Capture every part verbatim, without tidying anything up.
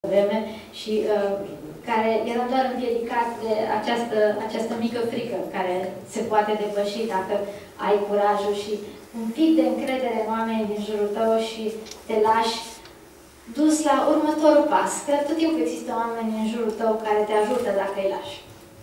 vreme și uh, care era doar împiedicat de această, această mică frică care se poate depăși dacă ai curajul și un pic de încredere în oamenii din jurul tău și te lași dus la următorul pas. Că tot timpul există oameni în jurul tău care te ajută dacă îi lași.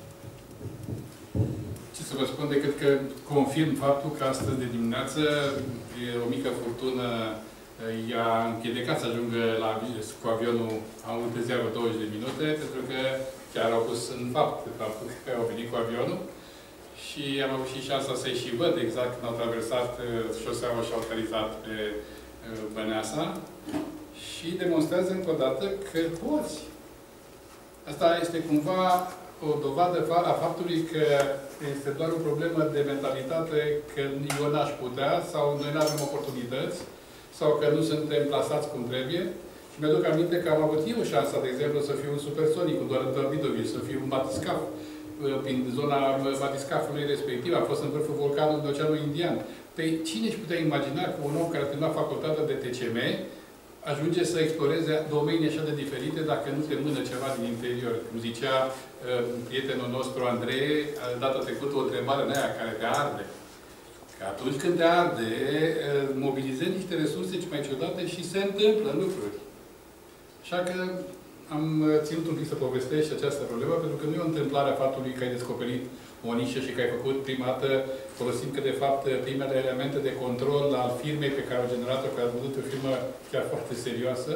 Ce să vă spun decât că confirm faptul că astăzi de dimineață e o mică furtună i-a împiedicat să ajungă la, cu avionul, am întârziat vreo douăzeci de minute, pentru că chiar au pus în fapt faptul că au venit cu avionul și am avut și șansa să-i și văd exact când au traversat șoseaua și au aterizat pe Băneasa și demonstrează încă o dată că poți. Asta este cumva o dovadă a faptului că este doar o problemă de mentalitate, că eu n-aș putea sau noi nu avem oportunități sau că nu suntem plasați cum trebuie. Și mi-aduc aminte că am avut eu șansa, de exemplu, să fiu un supersonic cu doar Davidovici, să fiu un batiscaf prin zona batiscafului respectiv. A fost în vârful vulcanului de Oceanul Indian. Păi cine își putea imagina că un om care a terminat facultatea de T C M ajunge să exploreze domenii așa de diferite dacă nu te mână ceva din interior? Cum zicea uh, prietenul nostru Andrei, data trecută o întrebare în aia care te arde. Că atunci când te arde, uh, mobilizezi niște resurse mai ciudate și se întâmplă lucruri. Așa că am ținut un pic să povestesc această problemă, pentru că nu e o întâmplare a faptului că ai descoperit o nișă și că ai făcut prima dată, folosind că de fapt primele elemente de control al firmei pe care au generat-o, care a văzut o firmă chiar foarte serioasă,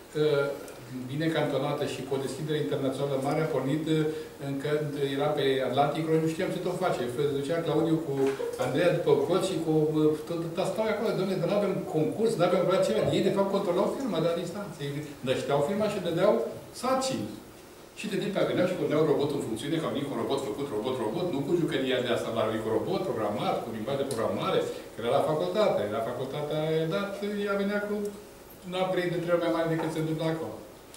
bine cantonată și cu o deschidere internațională mare, a pornit încă era pe Atlantic, noi nu știam ce tot face. Ducea Claudiu cu Andreea după cod și cu tot stau acolo, dom'le, dar nu avem concurs, nu avem vreau ceva. Ei, de fapt, controlau firma de la distanță. Ei nășteau firma și dădeau sarcini. Și de timp venea și puneau robotul în funcțiune, că au venit cu un robot făcut, robot-robot, nu cu jucăria de asta, dar cu robot programat, cu limbaj de programare, că era la facultate. La facultatea a dat, ea venea cu un upgrade de trei mai mare decât se întâmplă acolo.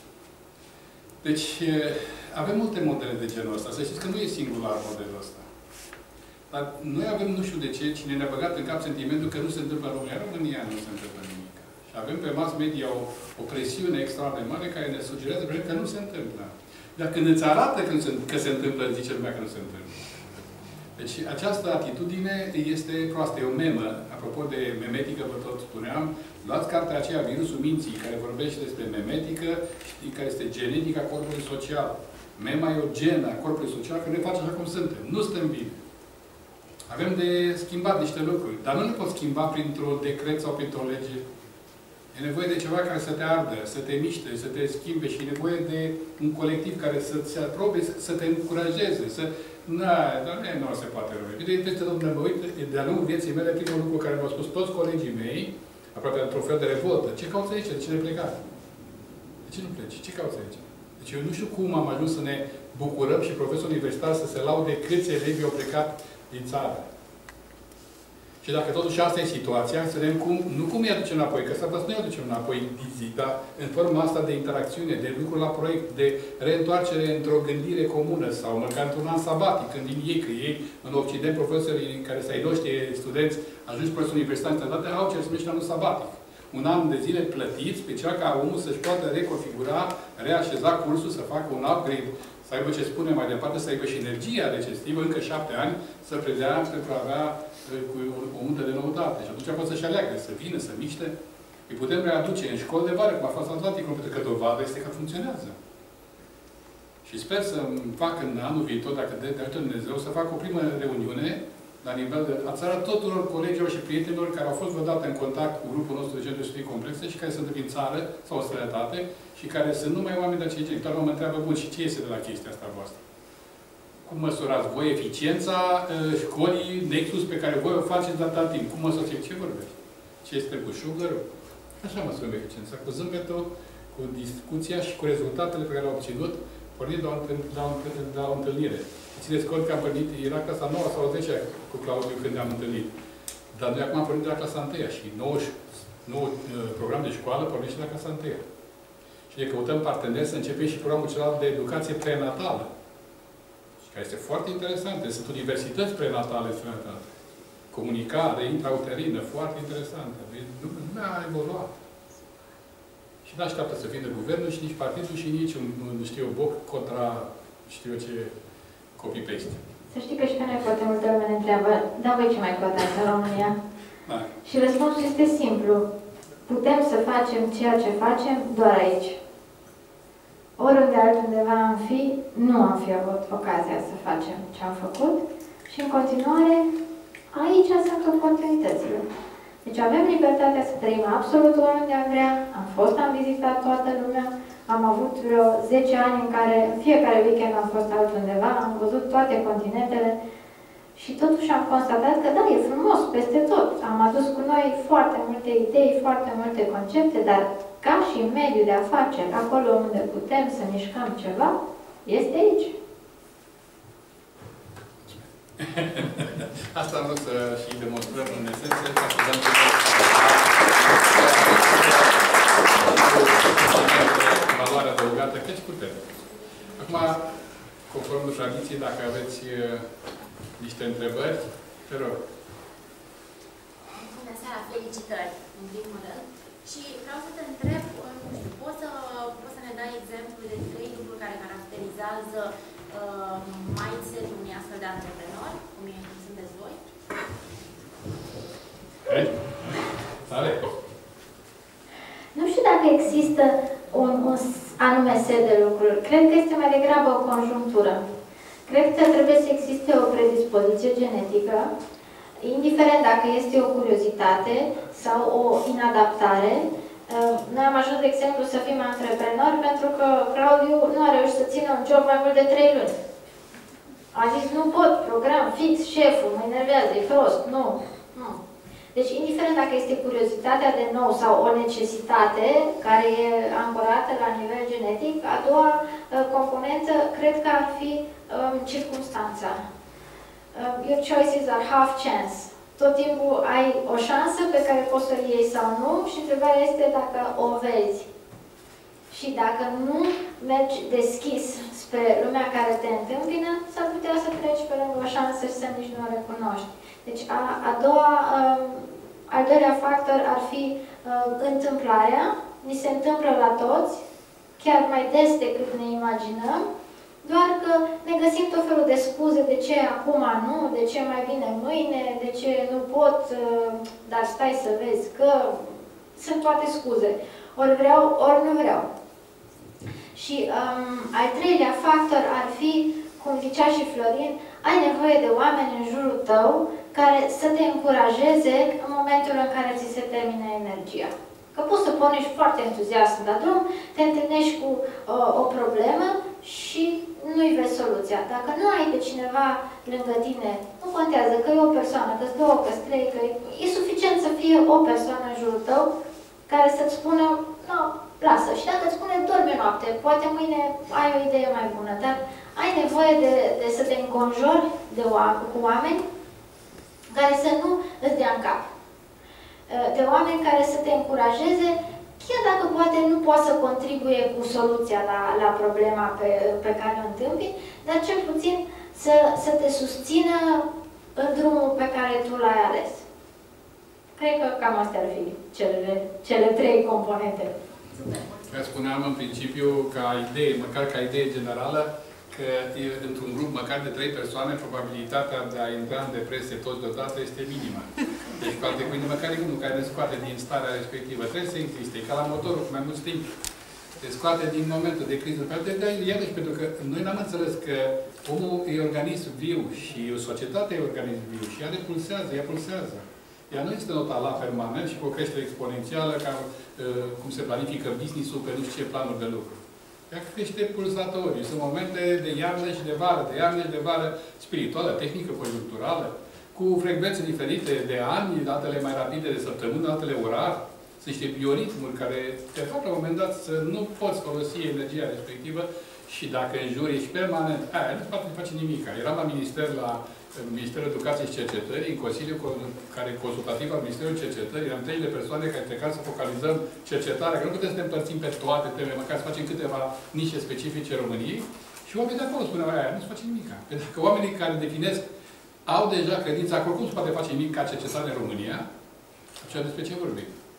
Deci, avem multe modele de genul ăsta. Să știți că nu e singular modelul ăsta. Dar noi avem, nu știu de ce, cine ne-a băgat în cap sentimentul că nu se întâmplă în România. În România nu se întâmplă nimic. Și avem pe mass media o, o presiune extraordinar de mare care ne sugerează că nu se întâmplă. Dar când îți arată că, se, că se întâmplă, zice lumea că nu se întâmplă. Deci această atitudine este proastă. E o memă. Apropo de memetică, vă tot spuneam, luați cartea aceea, Virusul Minții, care vorbește despre memetică, știi, care este genetica corpului social. Mema e o genă a corpului social, care ne face așa cum suntem. Nu suntem bine. Avem de schimbat niște lucruri. Dar nu ne poți schimba printr-un decret sau printr-o lege. E nevoie de ceva care să te ardă, să te miște, să te schimbe și e nevoie de un colectiv care să-ți aprobe, să te încurajeze, să... Na, dar nu se poate rămâne. Bine, peste tot mă uit, de-a lungul vieții mele, primul lucru care mi-au spus toți colegii mei, aproape într-un fel de revoltă, ce cauți aici? De ce ne plecați? De ce nu pleci? Ce cauți aici? Deci eu nu știu cum am ajuns să ne bucurăm și profesorul universitar să se laude câți elevi au plecat din țară. Și dacă totuși asta e situația, să vedem cum, nu cum îi aducem înapoi, că s-ar vrea să nu îi aducem înapoi zi, dar în forma asta de interacțiune, de lucru la proiect, de reîntoarcere într-o gândire comună sau măcar într-un an sabatic, când din ei, că ei, în Occident, profesorii care să-i noștri studenți, ajungi profesori universitari internate, au ce se numește anul sabatic. Un an de zile plătit, special ca omul să-și poată reconfigura, reașeza cursul, să facă un upgrade, să aibă ce spune mai departe, să aibă și energia recestivă, încă șapte ani, să predea pentru a avea cu o multă de noutate. Și atunci poate să-și aleagă, să vină, să miște. Îi putem readuce în școli de vară, cum a fost Atlanticul, pentru că dovada este că funcționează. Și sper să fac în anul viitor, dacă de ajută Dumnezeu, să fac o primă reuniune la nivel de a țara tuturor colegilor și prietenilor care au fost vreodată în contact cu grupul nostru de centru de studii complexe și care sunt în țară sau în străinătate și care sunt numai oameni de acei generi. Doar mă întreabă, bun, și ce este de la chestia asta voastră? Cum măsurați voi eficiența școlii Nexus pe care voi o faceți de atâta timp? Cum măsurați? Ce vorbești? Ce este cu sugar-ul? Așa măsurăm eficiența. Cu zâmbetul, cu discuția și cu rezultatele pe care le-au obținut, pornind la o, la, o, la o întâlnire. Țineți cont că am pornit, era clasa nouă sau zecea cu Claudiu când ne-am întâlnit. Dar noi acum am pornit de la clasa întâia și nou program de școală pornit și la clasa întâia. Și ne căutăm parteneri să începem și programul celălalt de educație prenatală. Care este foarte interesant. Sunt universități prenatale în străinătate. Comunicare intrauterină, foarte interesantă. Lumea a evoluat. Și nu așteaptă să vină guvernul și nici partidul și nici un, nu știu, boc contra, știu eu ce, copy-paste. Să știi că și pe noi foarte multe lume ne întreabă, dar voi ce mai cotați în România? Da. Și răspunsul este simplu. Putem să facem ceea ce facem doar aici. Oriunde altundeva am fi, nu am fi avut ocazia să facem ce am făcut și în continuare, aici sunt oportunitățile. Deci avem libertatea să trăim absolut oriunde am vrea, am fost, am vizitat toată lumea, am avut vreo zece ani în care fiecare weekend am fost altundeva, am văzut toate continentele și totuși am constatat că da, e frumos peste tot. Am adus cu noi foarte multe idei, foarte multe concepte, dar ca și mediul de afaceri, acolo unde putem să mișcăm ceva, este aici. Asta am vrut să și demonstrăm în esență, ca să dăm valoare adăugată, căci putem. Acum, conform tradiției, dacă aveți niște întrebări, te rog. Bună seara, felicitări, în primul rând. Și vreau să te întreb, nu știu, poți să, poți să ne dai exemplu de trei lucruri care caracterizează uh, mindset-ul unui astfel de antreprenor, cum, e, cum sunteți voi? Hai? Tare! Nu știu dacă există un, un anume set de lucruri. Cred că este mai degrabă o conjunctură. Cred că trebuie să existe o predispoziție genetică, indiferent dacă este o curiozitate sau o inadaptare. Noi am ajuns, de exemplu, să fim antreprenori pentru că Claudiu nu a reușit să țină un job mai mult de trei luni. A zis, nu pot, program fix, șeful, mă enervează, e prost, nu. nu. Deci, indiferent dacă este curiozitatea de nou sau o necesitate care e ancorată la nivel genetic, a doua uh, componentă cred că ar fi um, circumstanța. Uh, your choices are half chance. Tot timpul ai o șansă pe care poți să o iei sau nu și întrebarea este dacă o vezi. Și dacă nu mergi deschis spre lumea care te întâmpină, s-ar putea să treci pe lângă o șansă și să nici nu o recunoști. Deci a, a doua, um, al doilea factor ar fi uh, întâmplarea. Ni se întâmplă la toți, chiar mai des decât ne imaginăm, doar că ne găsim tot felul de scuze de ce acum nu, de ce mai bine mâine, de ce nu pot, uh, dar stai să vezi că sunt toate scuze. Ori vreau, ori nu vreau. Și um, al treilea factor ar fi, cum zicea și Florin, ai nevoie de oameni în jurul tău care să te încurajeze în momentul în care ți se termină energia. Că poți să pornești foarte entuziasm la drum, te întâlnești cu uh, o problemă și nu-i vezi soluția. Dacă nu ai pe cineva lângă tine, nu contează că e o persoană, că-s două, că-s trei, că e suficient să fie o persoană în jurul tău care să-ți spună, no, lasă. Și dacă îți spune, dormi noapte, poate mâine ai o idee mai bună, dar ai nevoie de, de să te înconjori de oameni, cu oameni care să nu îți dea în cap. De oameni care să te încurajeze, chiar dacă poate nu poate să contribuie cu soluția la, la problema pe, pe care o întâmpini, dar cel puțin să, să te susțină în drumul pe care tu l-ai ales. Cred că cam astea ar fi cele, cele trei componente. Ca spuneam în principiu, ca idee, măcar ca idee generală, că într-un grup măcar de trei persoane, probabilitatea de a intra în depresie toți deodată este minimă. Deci, cu alte cuvinte, măcar e unul care ne scoate din starea respectivă. Trebuie să existe, ca la motorul cu mai mult timp. Te scoate din momentul de criză. Iarăși, pentru că noi n-am înțeles că omul e organism viu și societatea e organism viu și ea repulsează, ea pulsează. Ea nu este nota la permanent și cu o creștere exponențială, ca cum se planifică business-ul pe nu știu ce planuri de lucru. Ea crește pulsatorii. Sunt momente de iarnă și de vară, de iarnă și de vară spirituală, tehnică, conjuncturală, cu frecvențe diferite de ani, altele mai rapide de săptămână, altele orar. Sunt niște bioritmuri care te fac la un moment dat să nu poți folosi energia respectivă și dacă în jur ești permanent, aia nu poate face nimic. Eram la minister, la Ministerul Educației și Cercetării, în Consiliul care consultativ al Ministerului Cercetării, eram trei de persoane care încercam să focalizăm cercetarea, că nu putem să ne împărțim pe toate temele, măcar să facem câteva nișe specifice României. Și oamenii de acolo spuneau, aia nu se face nimic. Pentru că oamenii care definesc au deja credința că oricum se poate face nimic ca cercetare în România, atunci despre ce vorbim?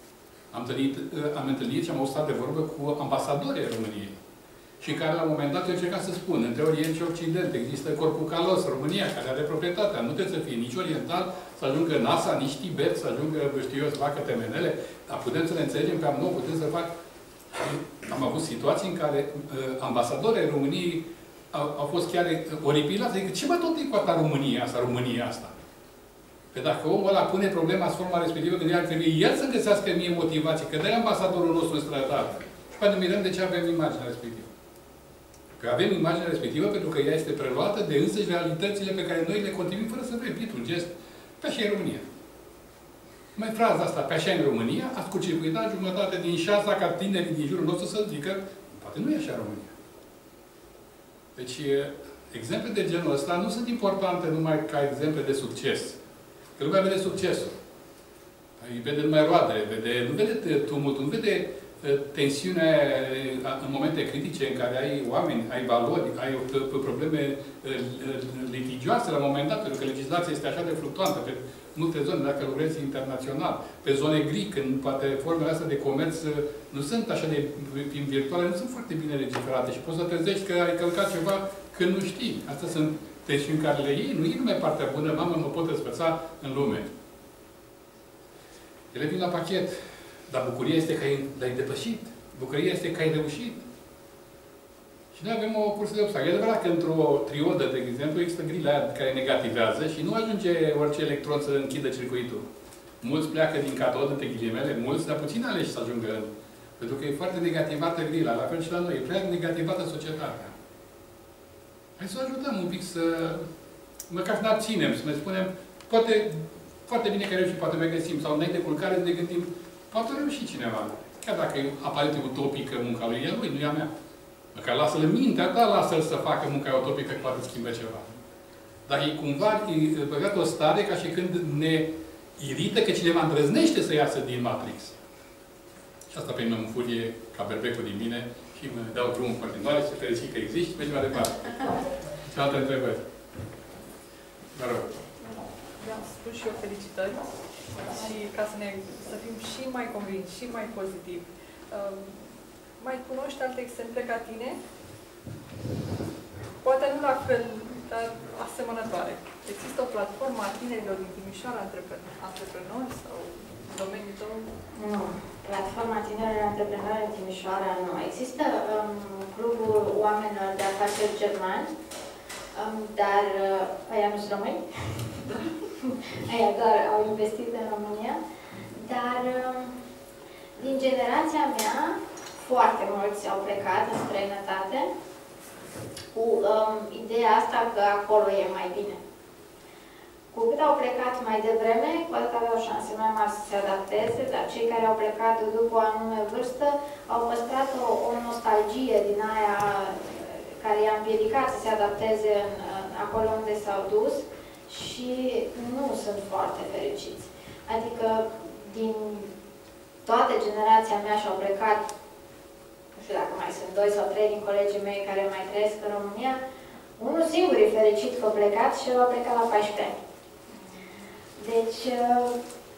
Am întâlnit, am întâlnit și am stat de vorbă cu ambasadorii României. Și care la un moment dat eu încercat să spun, între Orient și Occident există corpul calos, România, care are proprietatea. Nu trebuie să fie nici oriental, să ajungă NASA, nici Tibet, să ajungă, știu eu, să facă temenele, dar putem să le înțelegem pe amândouă, putem să fac. Am avut situații în care uh, ambasadorii României au, au fost chiar oripilați. Adică ce mă tot e cu asta România asta, România asta? Pe dacă omul ăla pune problema în forma respectivă, când ar trebui el să găsească mie motivație, că de-aia ambasadorul nostru în străinătate. Și poate ne mirăm de ce avem imaginea respectivă. Că avem imaginea respectivă pentru că ea este preluată de însăși realitățile pe care noi le continuăm fără să vrem. Pietru, un gest, pe așa în România. Mai fraza asta, pe așa în România, a scurcircuitat jumătate din șansa ca tinerii din jurul nostru să zică, poate nu e așa în România. Deci, exemple de genul ăsta nu sunt importante numai ca exemple de succes. Că lumea vede succesul. Îi vede numai roadele, vede, nu vede tumultul, nu vede tensiunea în momente critice în care ai oameni, ai valori, ai probleme litigioase la un moment dat, pentru că legislația este așa de fluctuantă pe multe zone, dacă lucrezi internațional, pe zone gri, când poate formele astea de comerț nu sunt așa de virtuale, nu sunt foarte bine legiferate și poți să trezești că ai călcat ceva când nu știi. Astea sunt tensiuni care le iei, nu e numai partea bună, mamă, mă pot răspăța în lume. Ele vin la pachet. Dar bucuria este că l-ai depășit. Bucuria este că ai reușit. Și noi avem o cursă de obstacole. E adevărat că într-o triodă, de exemplu, există grila aia care negativează și nu ajunge orice electron să închidă circuitul. Mulți pleacă din catodă, între ghilimele, mulți, dar puțin aleși să ajungă în. Pentru că e foarte negativată grila, la fel și la noi. E prea negativată societatea. Hai să o ajutăm un pic să... măcar să ne abținem, să ne spunem, poate, foarte bine că reușim, poate mai găsim, sau înainte de culcare ne gândim, poate reuși cineva. Chiar dacă e aparent utopică munca lui, e lui, nu e a mea. Măcar lasă-l în mintea ta, lasă-l să facă munca utopică, că poate schimbe ceva. Dar e cumva e băgat o stare ca și când ne irită că cineva îndrăznește să iasă din Matrix. Și asta pe mine mă înfurie ca berbecul din mine și mă dau drumul în continuare și fericit că există și mergem mai departe. Ce alte întrebări? Mă rog. Vreau să spun și eu felicitări și ca să, ne, să fim și mai convinși, și mai pozitivi. Uh, mai cunoști alte exemple ca tine? Poate nu la fel, dar asemănătoare. Există o platformă a tinerilor din Timișoara, antreprenori sau în domeniul tău? Nu. Platforma tinerilor antreprenori în Timișoara nu. Există um, clubul oamenilor de afaceri germani, um, dar uh, aia nu sunt români. Aia doar au investit în România. Dar um, din generația mea, foarte mulți au plecat în străinătate cu um, ideea asta că acolo e mai bine. Cu cât au plecat mai devreme, cu atât aveau șanse mai mari să se adapteze, dar cei care au plecat după o anume vârstă au păstrat o, o nostalgie din aia care i-a împiedicat să se adapteze în, în, acolo unde s-au dus și nu sunt foarte fericiți. Adică din toată generația mea și-au plecat, nu știu dacă mai sunt doi sau trei din colegii mei care mai trăiesc în România, unul singur e fericit că a plecat și el a plecat la paisprezece ani. Deci, uh,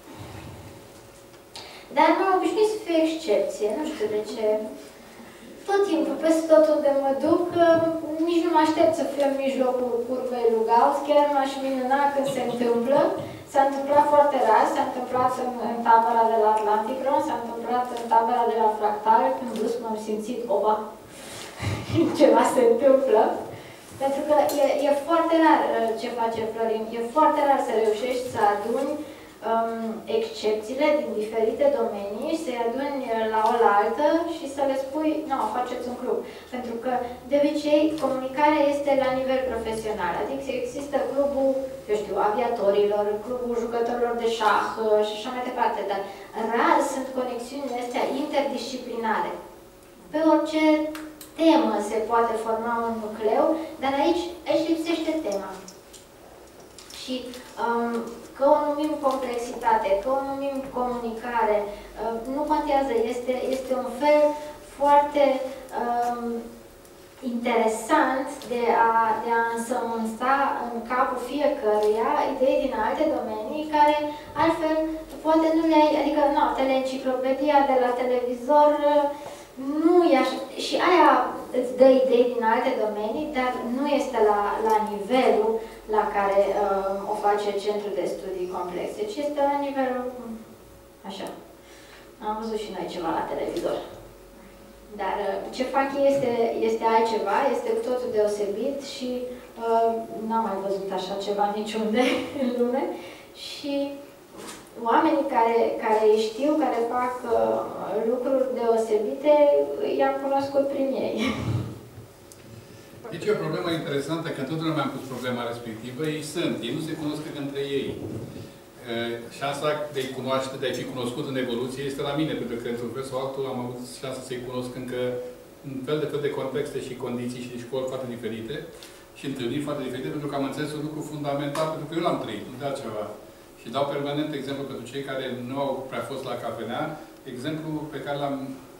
dar nu am obișnuit să fie excepție, nu știu de ce. Tot timpul, peste tot unde mă duc, uh, nici nu mă aștept să fiu în mijlocul curvei lui Gauss, chiar m-aș minuna când se întâmplă. S-a întâmplat foarte rar, s-a întâmplat în, în tabăra de la Atlanticron, s-a întâmplat în tabăra de la Fractal, când dus m-am simțit, oba, ceva se întâmplă. Pentru că e, e foarte rar ce face Florin, e foarte rar să reușești să aduni um, excepțiile din diferite domenii, să-i aduni la oaltă și să le spui, nu, faceți un club. Pentru că, de obicei, comunicarea este la nivel profesional. Adică există clubul, eu știu, aviatorilor, clubul jucătorilor de șah și așa mai departe, dar rar sunt conexiunile astea interdisciplinare. Pe orice temă se poate forma un nucleu, dar aici, aici lipsește tema. Și um, că o numim complexitate, că o numim comunicare, uh, nu contează, este, este un fel foarte um, interesant de a, de a însămânța în capul fiecăruia idei din alte domenii care altfel poate nu le-ai, adică, nu, teleenciclopedia de la televizor nu e așa, și aia îți dă idei din alte domenii, dar nu este la, la nivelul la care uh, o face Centrul de Studii Complexe, ci este la nivelul, așa, am văzut și noi ceva la televizor. Dar uh, ce fac ei este, este altceva, este cu totul deosebit și uh, n-am mai văzut așa ceva niciunde în lume și oamenii care, care știu, care fac uh, lucruri deosebite, i-am cunoscut prin ei. Deci e o problemă interesantă, că întotdeauna mi-am pus problema respectivă. Ei sunt, ei nu se cunosc între ei. Uh, șansa de a-i cunoaște, de a fi cunoscut în evoluție este la mine, pentru că într-un fel sau altul am avut șansa să-i cunosc încă în fel de fel de contexte și condiții și de școli foarte diferite și întâlniri foarte diferite, pentru că am înțeles un lucru fundamental, pentru că eu l-am trăit, nu de altceva. Și dau permanent exemplu pentru cei care nu au prea fost la cafenea, exemplu pe care l-am,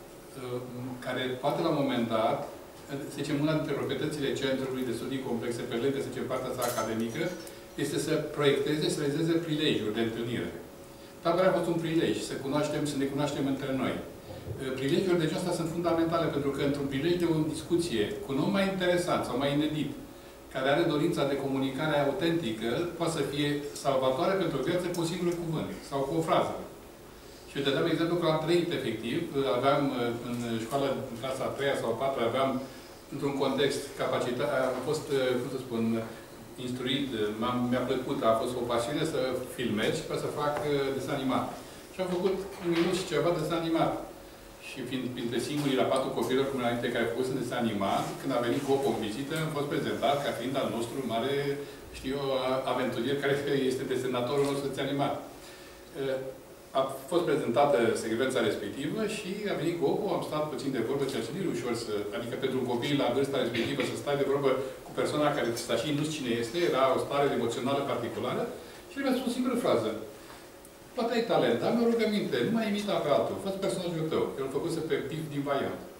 care poate la un moment dat, să zicem, una dintre proprietățile Centrului de Studii Complexe, pe lângă, să zicem, partea sa academică, este să proiecteze, să realizeze prilejuri de întâlnire. Tabăra a fost un prilej, să cunoaștem, să ne cunoaștem între noi. Prilejurile de genul ăsta sunt fundamentale, pentru că într-un prilej de o discuție cu un om mai interesant sau mai inedit, care are dorința de comunicare autentică, poate să fie salvatoare pentru o viață cu un singur cuvânt sau cu o frază. Și eu te dăm exemplu că am trăit efectiv, aveam în școală, în clasa a treia sau a patra, aveam într-un context capacitate, am fost, cum să spun, instruit, mi-a plăcut, a fost o pasiune să filmez și să fac desen animat. Și am făcut un minut și ceva desen animat. Și fiind printre singurii la patru copilor cum înainte care au făcut în desen animat, când a venit Gopo în vizită, am fost prezentat ca fiind al nostru mare, știu, aventurier care este desenatorul nostru de animat. A fost prezentată secvența respectivă și a venit Gopo, am stat puțin de vorbă, ceea ce nu e ușor să, adică pentru un copil la vârsta respectivă să stai de vorbă cu persoana care sta și nu știu cine este, era o stare emoțională particulară și mi-a spus o singură frază. Poate ai talent, dar mi-o rugăminte, nu mai imita pe altul, fă-ți personajul tău. El a făcut pe Pif din Vaiant.